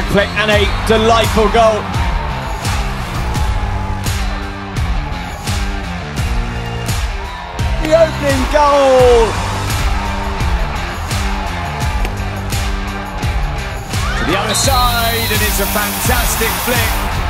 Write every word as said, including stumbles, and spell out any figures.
flick and a delightful goal. The opening goal. To the other side, and it's a fantastic flick.